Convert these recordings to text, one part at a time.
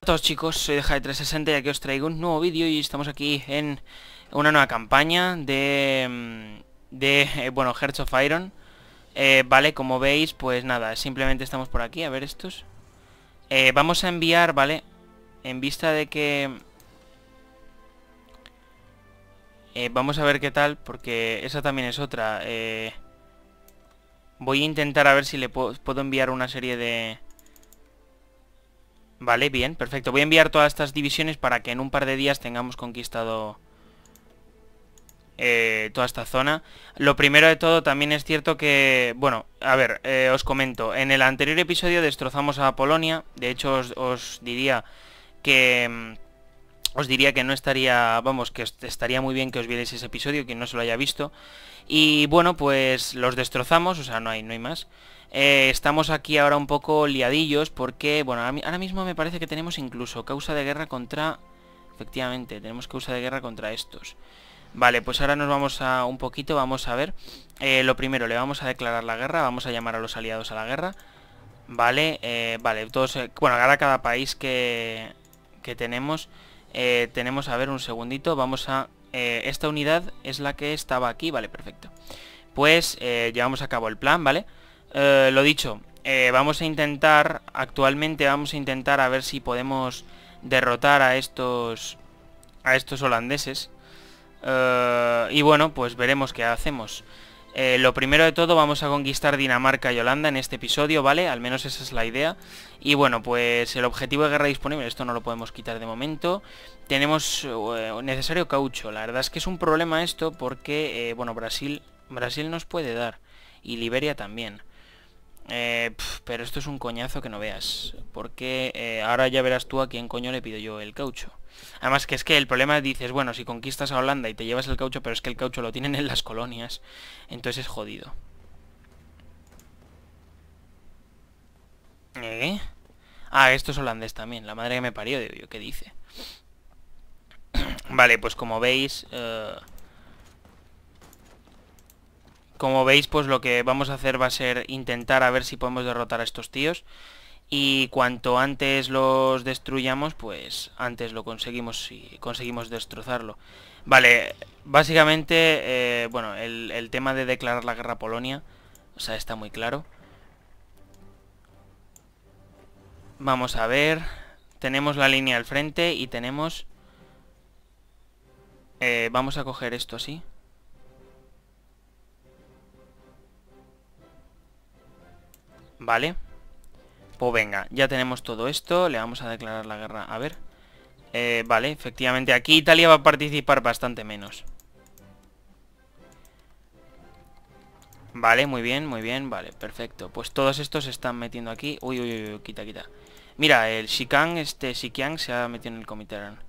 Todos chicos, soy de Jae360 y aquí os traigo un nuevo vídeo y estamos aquí en una nueva campaña bueno, Hearts of Iron. Vale, como veis, pues nada, simplemente estamos por aquí, a ver estos. Vamos a enviar, vale, en vista de que... vamos a ver qué tal, porque esa también es otra. Voy a intentar a ver si le puedo enviar una serie de... Vale, bien, perfecto. Voy a enviar todas estas divisiones para que en un par de días tengamos conquistado toda esta zona. Lo primero de todo, también es cierto que... Bueno, a ver, os comento. En el anterior episodio destrozamos a Polonia. De hecho, os diría que... Os diría que no estaría... Vamos, que estaría muy bien que os vierais ese episodio, quien no se lo haya visto. Y bueno, pues los destrozamos, o sea, no hay más. Estamos aquí ahora un poco liadillos porque, bueno, ahora mismo me parece que tenemos incluso causa de guerra contra... Efectivamente, tenemos causa de guerra contra estos. Vale, pues ahora nos vamos a un poquito, vamos a ver. Lo primero, le vamos a declarar la guerra, vamos a llamar a los aliados a la guerra. Vale, vale, todos... bueno, ahora cada país que tenemos... tenemos, a ver, un segundito, vamos a... esta unidad es la que estaba aquí, vale, perfecto. Pues llevamos a cabo el plan, ¿vale? Lo dicho, vamos a intentar, actualmente vamos a intentar a ver si podemos derrotar a estos holandeses. Y bueno, pues veremos qué hacemos. Lo primero de todo, vamos a conquistar Dinamarca y Holanda en este episodio, ¿vale? Al menos esa es la idea. Y bueno, pues el objetivo de guerra disponible, esto no lo podemos quitar de momento. Tenemos necesario caucho. La verdad es que es un problema esto porque, bueno, Brasil nos puede dar. Y Liberia también. Pero esto es un coñazo que no veas. Porque ahora ya verás tú a quién coño le pido yo el caucho. Además que es que el problema dices, bueno, si conquistas a Holanda y te llevas el caucho, pero es que el caucho lo tienen en las colonias. Entonces es jodido. ¿Eh? Ah, esto es holandés también. La madre que me parió, digo yo, ¿qué dice? Vale, pues como veis... como veis, pues lo que vamos a hacer va a ser intentar a ver si podemos derrotar a estos tíos. Y cuanto antes los destruyamos, pues antes lo conseguimos, si conseguimos destrozarlo. Vale, básicamente, bueno, el tema de declarar la guerra a Polonia, o sea, está muy claro. Vamos a ver, tenemos la línea al frente y tenemos... vamos a coger esto así. Vale. Pues venga, ya tenemos todo esto, le vamos a declarar la guerra, a ver. Vale, efectivamente, aquí Italia va a participar bastante menos. Vale, muy bien, vale, perfecto. Pues todos estos se están metiendo aquí. Uy, uy, uy, quita. Mira, el Xikiang se ha metido en el Comintern.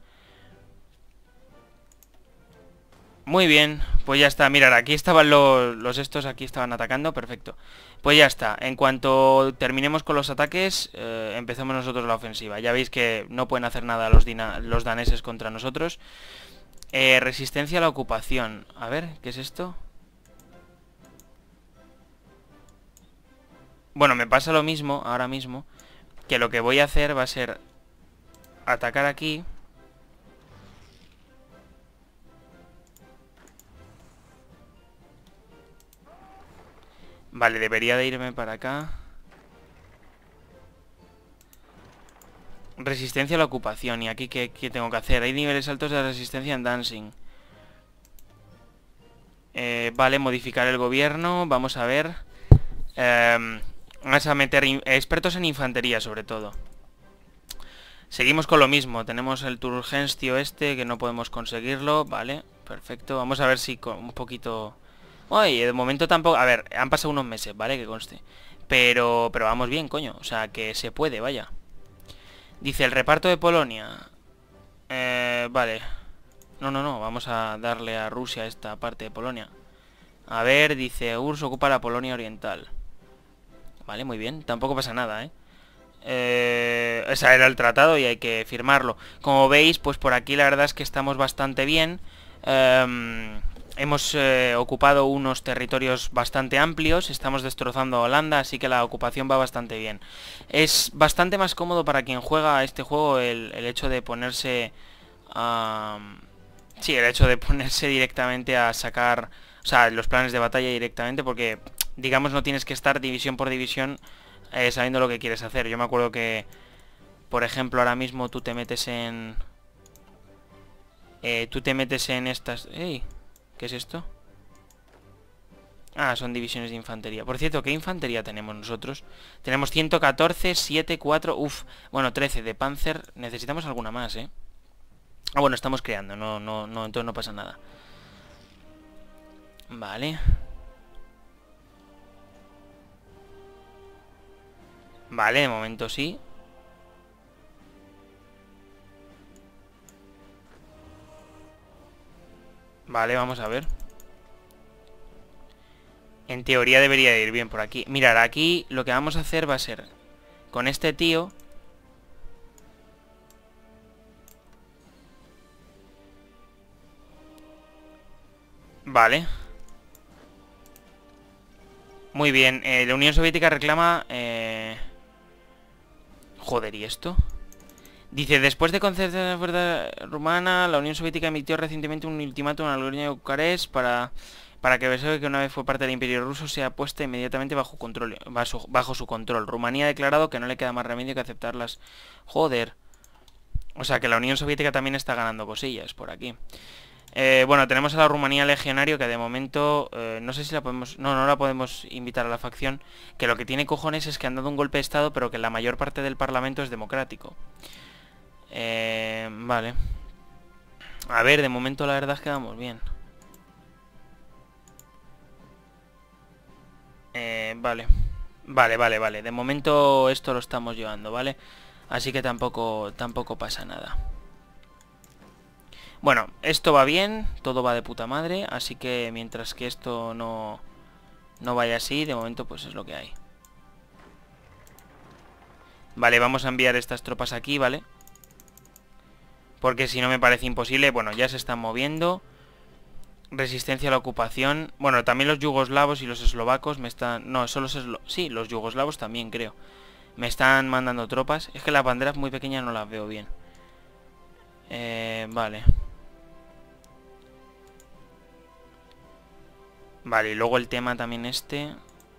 Muy bien, pues ya está, mirad, aquí estaban los estos, aquí estaban atacando, perfecto. Pues ya está, en cuanto terminemos con los ataques, empecemos nosotros la ofensiva. Ya veis que no pueden hacer nada los daneses contra nosotros. Resistencia a la ocupación, a ver, ¿qué es esto? Bueno, me pasa lo mismo, ahora mismo, que lo que voy a hacer va a ser atacar aquí. Vale, debería de irme para acá. Resistencia a la ocupación. ¿Y aquí qué tengo que hacer? Hay niveles altos de resistencia en Dancing. Vale, modificar el gobierno. Vamos a ver. Vamos a meter expertos en infantería, sobre todo. Seguimos con lo mismo. Tenemos el Turgenstio este, que no podemos conseguirlo. Vale, perfecto. Vamos a ver si con un poquito... Oye, de momento tampoco... A ver, han pasado unos meses, ¿vale? Que conste. Pero vamos bien, coño. O sea, que se puede, vaya. Dice, el reparto de Polonia. Vale. No. Vamos a darle a Rusia esta parte de Polonia. A ver, dice, URSS ocupa la Polonia Oriental. Vale, muy bien. Tampoco pasa nada, ¿eh? Ese era el tratado y hay que firmarlo. Como veis, pues por aquí la verdad es que estamos bastante bien. hemos ocupado unos territorios bastante amplios, estamos destrozando a Holanda, así que la ocupación va bastante bien. Es bastante más cómodo para quien juega a este juego el hecho de ponerse a... sí, el hecho de ponerse directamente a sacar, o sea, los planes de batalla directamente, porque, digamos, no tienes que estar división por división sabiendo lo que quieres hacer. Yo me acuerdo que, por ejemplo, ahora mismo tú te metes en... estas... ¡Ey! ¿Qué es esto? Ah, son divisiones de infantería. Por cierto, ¿qué infantería tenemos nosotros? Tenemos 114, 7, 4... Uf, bueno, 13 de Panzer. Necesitamos alguna más, ¿eh? Ah, bueno, estamos creando. No, entonces no pasa nada. Vale. Vale, de momento sí. Vale, vamos a ver. En teoría debería ir bien por aquí. Mirad, aquí lo que vamos a hacer va a ser... Con este tío... Vale. Muy bien. La Unión Soviética reclama... Joder, ¿y esto? Dice, después de conceder la fuerza rumana, la Unión Soviética emitió recientemente un ultimátum a la Unión de Bucarest para que Varsovia, que una vez fue parte del Imperio Ruso, sea puesta inmediatamente bajo su control. Rumanía ha declarado que no le queda más remedio que aceptarlas. Joder. O sea, que la Unión Soviética también está ganando cosillas por aquí. Bueno, tenemos a la Rumanía Legionario, que de momento no sé si la podemos... No la podemos invitar a la facción. Que lo que tiene cojones es que han dado un golpe de estado, pero que la mayor parte del parlamento es democrático. Vale. A ver, de momento la verdad es que vamos bien. Vale. Vale. De momento esto lo estamos llevando, ¿vale? Así que tampoco pasa nada. Bueno, esto va bien, todo va de puta madre, así que mientras que esto no vaya así, de momento pues es lo que hay. Vale, vamos a enviar estas tropas aquí, ¿vale? Porque si no me parece imposible. Bueno, ya se están moviendo. Resistencia a la ocupación. Bueno, también los yugoslavos y los eslovacos me están... No, solo sí, los yugoslavos también creo. Me están mandando tropas. Es que las banderas muy pequeñas no las veo bien. Vale. Vale, y luego el tema también este.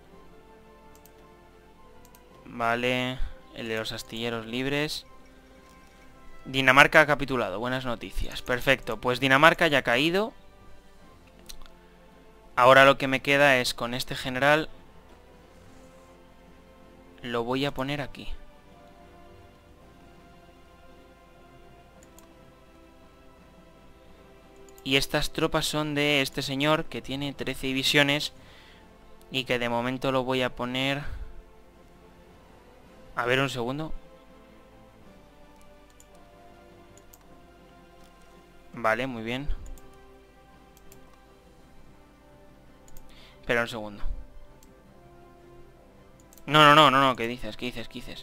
Vale. El de los astilleros libres. Dinamarca ha capitulado. Buenas noticias. Perfecto. Pues Dinamarca ya ha caído. Ahora lo que me queda es con este general. Lo voy a poner aquí. Y estas tropas son de este señor que tiene 13 divisiones. Y que de momento lo voy a poner... A ver un segundo. Vale, muy bien. Espera un segundo. No, ¿qué dices? ¿Qué dices?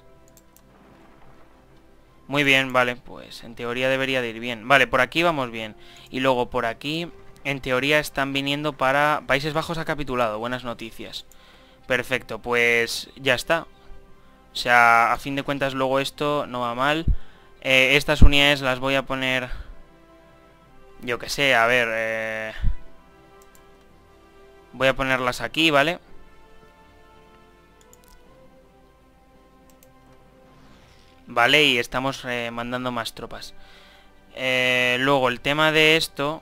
Muy bien, vale, pues en teoría debería de ir bien. Vale, por aquí vamos bien. Y luego por aquí, en teoría están viniendo para... Países Bajos ha capitulado, buenas noticias. Perfecto, pues ya está. O sea, a fin de cuentas luego esto no va mal. Estas unidades las voy a poner... Yo que sé, a ver... Voy a ponerlas aquí, ¿vale? Vale, y estamos mandando más tropas. Luego, el tema de esto...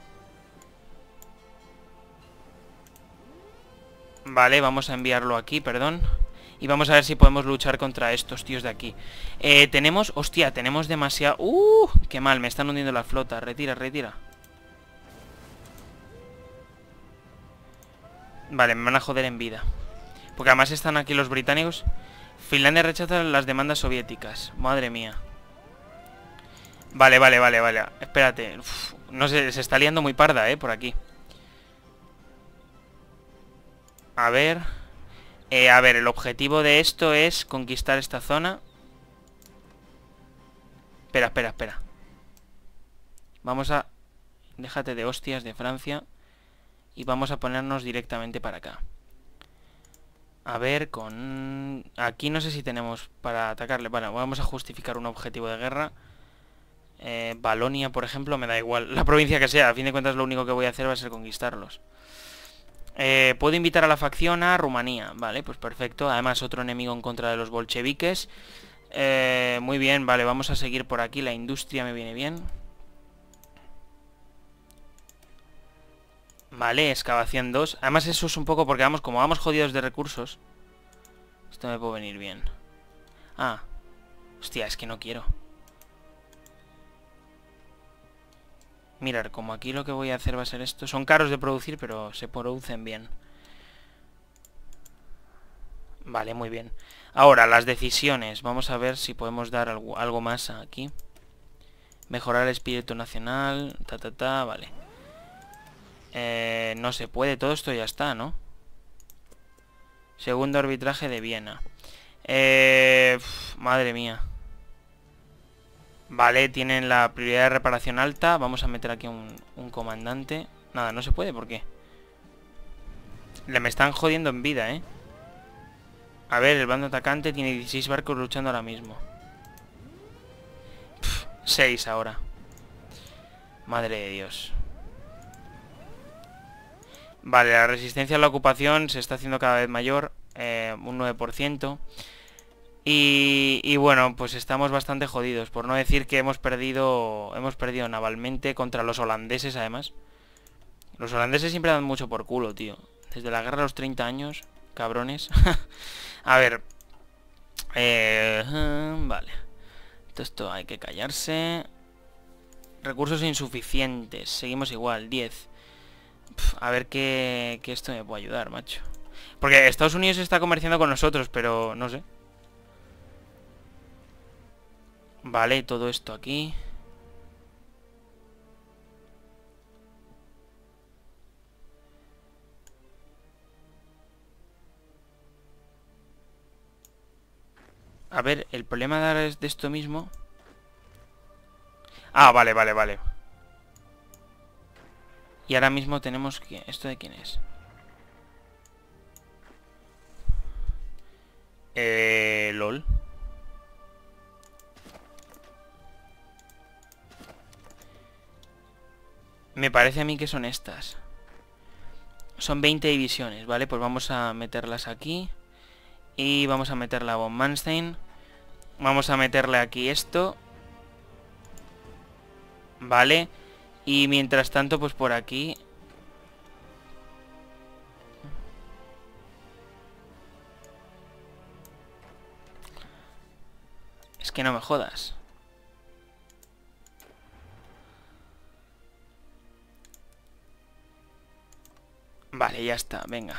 Vale, vamos a enviarlo aquí, perdón. Y vamos a ver si podemos luchar contra estos tíos de aquí. Tenemos... Hostia, tenemos demasiado... ¡Qué mal! Me están hundiendo la flota. Retira. Vale, me van a joder en vida. Porque además están aquí los británicos. Finlandia rechaza las demandas soviéticas. Madre mía. Vale. Espérate. Uf, no sé, se está liando muy parda, por aquí. A ver, el objetivo de esto es conquistar esta zona. Espera. Vamos a... Déjate de hostias de Francia. y vamos a ponernos directamente para acá. A ver, aquí no sé si tenemos para atacarle. Bueno, vamos a justificar un objetivo de guerra. Valonia, por ejemplo, me da igual. La provincia que sea, a fin de cuentas lo único que voy a hacer va a ser conquistarlos. Puedo invitar a la facción a Rumanía. Vale, pues perfecto. Además, otro enemigo en contra de los bolcheviques. Muy bien, vale, vamos a seguir por aquí. La industria me viene bien. Vale, excavación 2. Además eso es un poco porque vamos, como vamos jodidos de recursos. Esto me puede venir bien. Ah, hostia, es que no quiero. Mirar, como aquí lo que voy a hacer va a ser esto. Son caros de producir, pero se producen bien. Vale, muy bien. Ahora, las decisiones. Vamos a ver si podemos dar algo más aquí. Mejorar el espíritu nacional. Vale. No se puede, todo esto ya está, ¿no? Segundo arbitraje de Viena. Madre mía. Vale, tienen la prioridad de reparación alta. Vamos a meter aquí un comandante. Nada, no se puede, ¿por qué? Me están jodiendo en vida, ¿eh? A ver, el bando atacante tiene 16 barcos luchando ahora mismo. 6 ahora. Madre de Dios. Vale, la resistencia a la ocupación se está haciendo cada vez mayor. Un 9%. Y bueno, pues estamos bastante jodidos. Por no decir que hemos perdido navalmente contra los holandeses, además. Los holandeses siempre dan mucho por culo, tío. Desde la guerra de los 30 años. Cabrones. A ver. Vale. Todo esto hay que callarse. Recursos insuficientes. Seguimos igual, 10. A ver que esto me puede ayudar, macho. Porque Estados Unidos está comerciando con nosotros, pero no sé. Vale, todo esto aquí. A ver, el problema de ahora es de esto mismo. Ah, vale, vale, vale. Y ahora mismo tenemos que... ¿Esto de quién es? LOL. Me parece a mí que son estas. Son 20 divisiones, ¿vale? Pues vamos a meterlas aquí. Y vamos a meterla a von Manstein. Vamos a meterle aquí esto. Vale. Y mientras tanto, pues por aquí... Es que no me jodas. Vale, ya está, venga.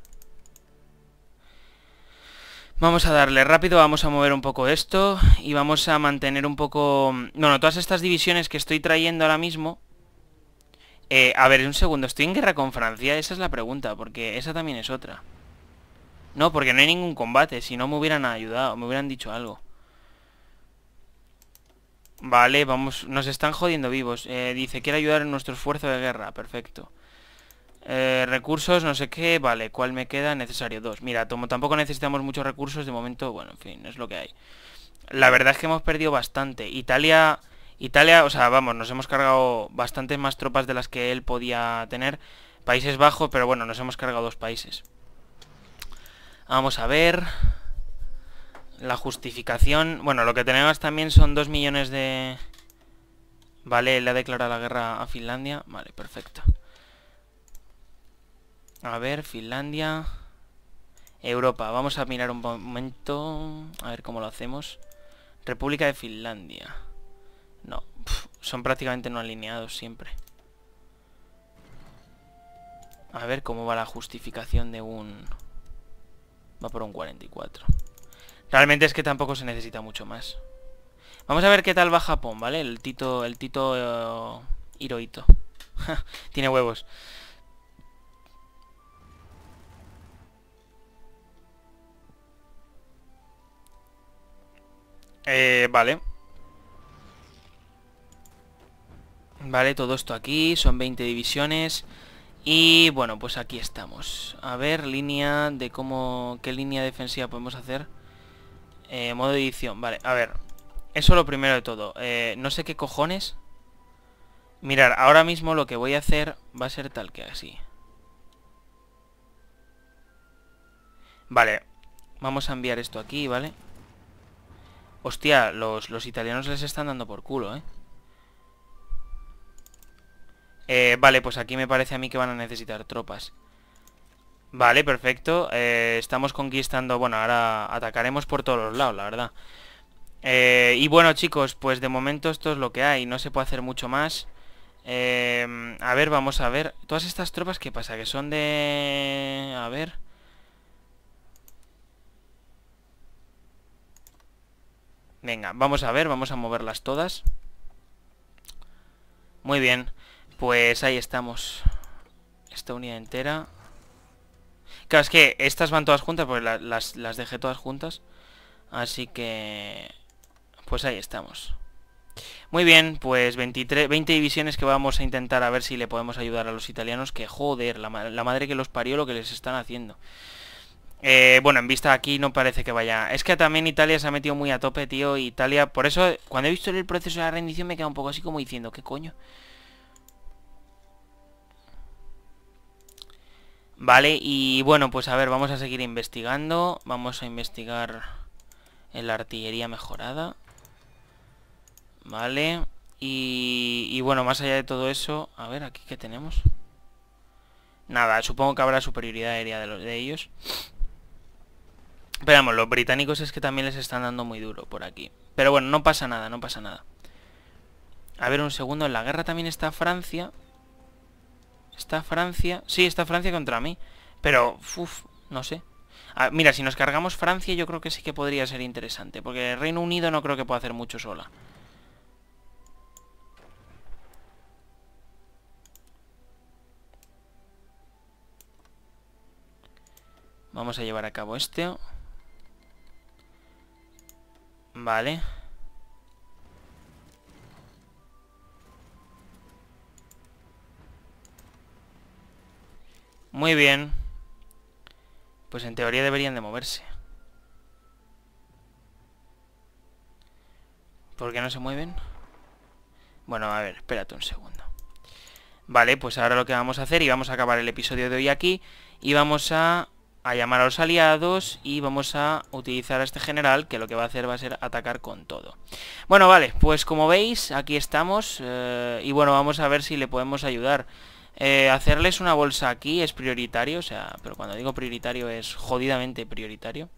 Vamos a darle rápido, vamos a mover un poco esto. Y vamos a mantener un poco... Bueno, todas estas divisiones que estoy trayendo ahora mismo... a ver, un segundo, ¿estoy en guerra con Francia? Esa es la pregunta, porque esa también es otra. No, porque no hay ningún combate, si no me hubieran ayudado, me hubieran dicho algo. Vale, vamos, nos están jodiendo vivos. Dice, quiere ayudar en nuestro esfuerzo de guerra, perfecto. Recursos, no sé qué, vale, ¿cuál me queda? Necesario, 2. Mira, como tampoco necesitamos muchos recursos, de momento, bueno, en fin, es lo que hay. La verdad es que hemos perdido bastante. Italia, o sea, vamos, nos hemos cargado bastantes más tropas de las que él podía tener. Países Bajos, pero bueno, nos hemos cargado 2 países. Vamos a ver... La justificación... Bueno, lo que tenemos también son 2 millones de... Vale, le ha declarado la guerra a Finlandia. Vale, perfecto. A ver, Finlandia... Europa, vamos a mirar un momento... A ver cómo lo hacemos. República de Finlandia. No, son prácticamente no alineados siempre. A ver cómo va la justificación de un... Va por un 44. Realmente es que tampoco se necesita mucho más. Vamos a ver qué tal va Japón, ¿vale? El Tito Hirohito. Tiene huevos. Vale. Vale, todo esto aquí. Son 20 divisiones. Y bueno, pues aquí estamos. A ver, línea de cómo... ¿Qué línea defensiva podemos hacer? Modo edición, vale, a ver. Eso lo primero de todo. No sé qué cojones. Mirar, ahora mismo lo que voy a hacer va a ser tal que así. Vale, vamos a enviar esto aquí, ¿vale? Hostia, los italianos les están dando por culo, ¿eh? Vale, pues aquí me parece a mí que van a necesitar tropas. Vale, perfecto. Estamos conquistando... Bueno, ahora atacaremos por todos los lados, la verdad. Y bueno, chicos, pues de momento esto es lo que hay. No se puede hacer mucho más. A ver, vamos a ver. Todas estas tropas, ¿qué pasa? Que son de... A ver... Venga, vamos a ver, vamos a moverlas todas. Muy bien, pues ahí estamos. Esta unidad entera. Claro, es que estas van todas juntas porque las dejé todas juntas. Así que... Pues ahí estamos. Muy bien, pues 20 divisiones que vamos a intentar a ver si le podemos ayudar a los italianos. Que joder, la madre que los parió lo que les están haciendo. Bueno, en vista aquí no parece que vaya... Es que también Italia se ha metido muy a tope, tío. Italia, por eso, cuando he visto el proceso de la rendición me queda un poco así como diciendo, ¿qué coño? Vale, y bueno, pues a ver, vamos a seguir investigando. Vamos a investigar en la artillería mejorada. Vale. Y bueno, más allá de todo eso... A ver, ¿aquí qué tenemos? Nada, supongo que habrá superioridad aérea de ellos. Pero vamos, los británicos es que también les están dando muy duro por aquí. Pero bueno, no pasa nada, no pasa nada. A ver, un segundo, en la guerra también está Francia. ¿Está Francia? Sí, está Francia contra mí. Pero, uff, no sé. Mira, si nos cargamos Francia yo creo que sí que podría ser interesante. Porque el Reino Unido no creo que pueda hacer mucho sola. Vamos a llevar a cabo este. Vale. Muy bien. Pues en teoría deberían de moverse. ¿Por qué no se mueven? Bueno, a ver, espérate un segundo. Vale, pues ahora lo que vamos a hacer, y vamos a acabar el episodio de hoy aquí, y vamos a llamar a los aliados, y vamos a utilizar a este general, que lo que va a hacer va a ser atacar con todo. Bueno, vale, pues como veis, aquí estamos, y bueno, vamos a ver si le podemos ayudar. Hacerles una bolsa aquí es prioritario, o sea, pero cuando digo prioritario es jodidamente prioritario.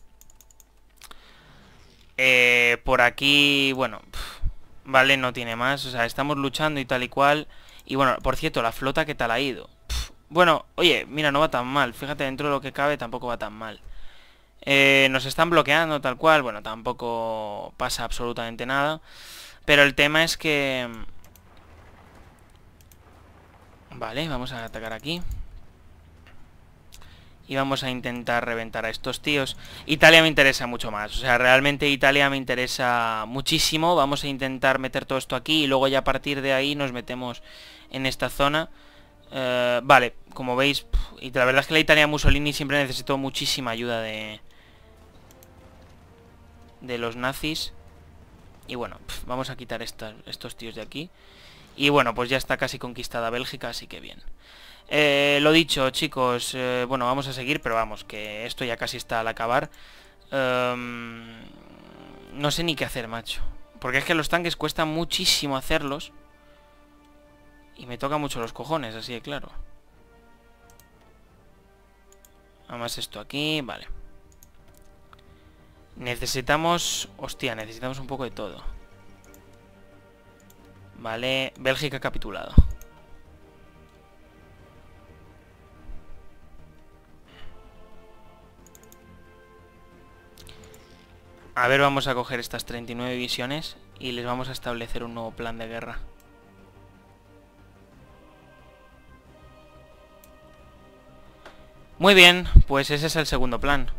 Por aquí, bueno, vale, no tiene más, o sea, estamos luchando y tal y cual. Y bueno, por cierto, la flota, ¿qué tal ha ido? Bueno, oye, mira, no va tan mal, fíjate, dentro de lo que cabe tampoco va tan mal. Nos están bloqueando tal cual, bueno, tampoco pasa absolutamente nada. Pero el tema es que... Vale, vamos a atacar aquí. Y vamos a intentar reventar a estos tíos. Italia me interesa mucho más. O sea, realmente Italia me interesa muchísimo. Vamos a intentar meter todo esto aquí. Y luego ya a partir de ahí nos metemos en esta zona. Vale, como veis... Y la verdad es que la Italia Mussolini siempre necesitó muchísima ayuda de los nazis. Y bueno, vamos a quitar estos tíos de aquí. Y bueno, pues ya está casi conquistada Bélgica, así que bien. Lo dicho, chicos, bueno, vamos a seguir, pero vamos, que esto ya casi está al acabar. No sé ni qué hacer, macho. Porque es que los tanques cuesta muchísimo hacerlos. Y me toca mucho los cojones, así de claro. Además esto aquí, vale. Necesitamos... Hostia, necesitamos un poco de todo. Vale, Bélgica ha capitulado. A ver, vamos a coger estas 39 divisiones y les vamos a establecer un nuevo plan de guerra. Muy bien, pues ese es el segundo plan.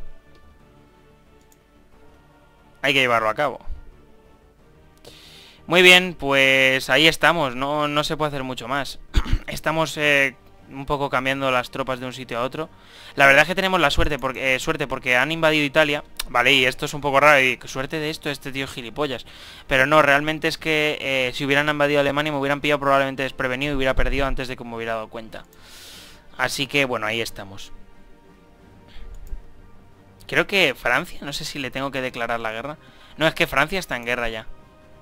Hay que llevarlo a cabo. Muy bien, pues ahí estamos, no se puede hacer mucho más. Estamos un poco cambiando las tropas de un sitio a otro. La verdad es que tenemos la suerte porque han invadido Italia, vale, y esto es un poco raro, y suerte de esto, este tío es gilipollas. Pero no, realmente es que si hubieran invadido Alemania me hubieran pillado probablemente desprevenido y hubiera perdido antes de que me hubiera dado cuenta. Así que bueno, ahí estamos. Creo que Francia, no sé si le tengo que declarar la guerra. No, es que Francia está en guerra ya.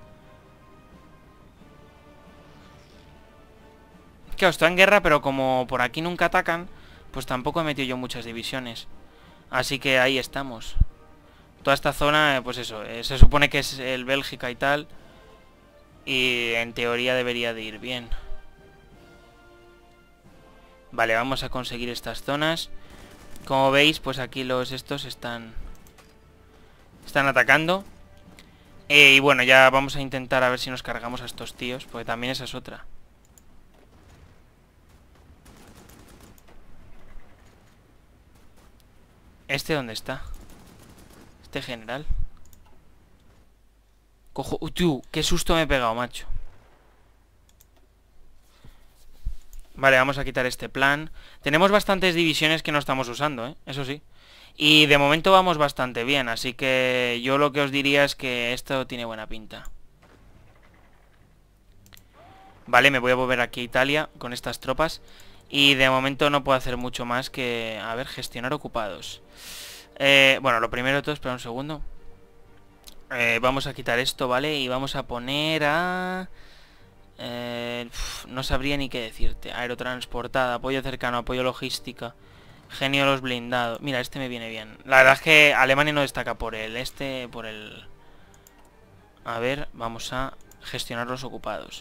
Claro, está en guerra, pero como por aquí nunca atacan, pues tampoco he metido yo muchas divisiones. Así que ahí estamos. Toda esta zona, pues eso, se supone que es el Bélgica y tal. Y en teoría debería de ir bien. Vale, vamos a conseguir estas zonas. Como veis, pues aquí los estos están atacando. Y bueno, ya vamos a intentar a ver si nos cargamos a estos tíos, porque también esa es otra. ¿Este dónde está? Este general. Cojo... Tío, qué susto me he pegado, macho. Vale, vamos a quitar este plan. Tenemos bastantes divisiones que no estamos usando, eso sí. Y de momento vamos bastante bien, así que yo lo que os diría es que esto tiene buena pinta. Vale, me voy a volver aquí a Italia con estas tropas. Y de momento no puedo hacer mucho más que... A ver, gestionar ocupados. Bueno, lo primero de todo, espera un segundo. Vamos a quitar esto, ¿vale? Y vamos a poner a... no sabría ni qué decirte. Aerotransportada, apoyo cercano, apoyo logística. Genio de los blindados. Mira, este me viene bien. La verdad es que Alemania no destaca por por el... A ver, vamos a gestionar los ocupados.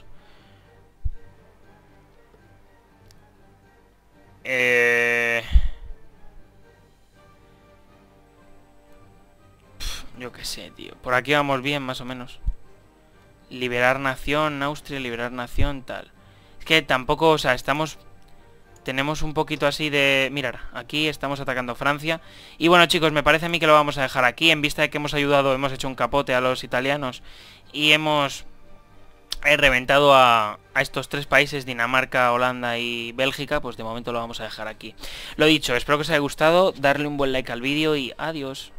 Yo qué sé, tío. Por aquí vamos bien, más o menos. Liberar nación, Austria, liberar nación, tal. Es que tampoco, o sea, estamos... Tenemos un poquito así de... Mirar, aquí estamos atacando Francia. Y bueno, chicos, me parece a mí que lo vamos a dejar aquí. En vista de que hemos ayudado, hemos hecho un capote a los italianos. Y hemos... reventado a estos tres países, Dinamarca, Holanda y Bélgica. Pues de momento lo vamos a dejar aquí. Lo dicho, espero que os haya gustado. Darle un buen like al vídeo y adiós.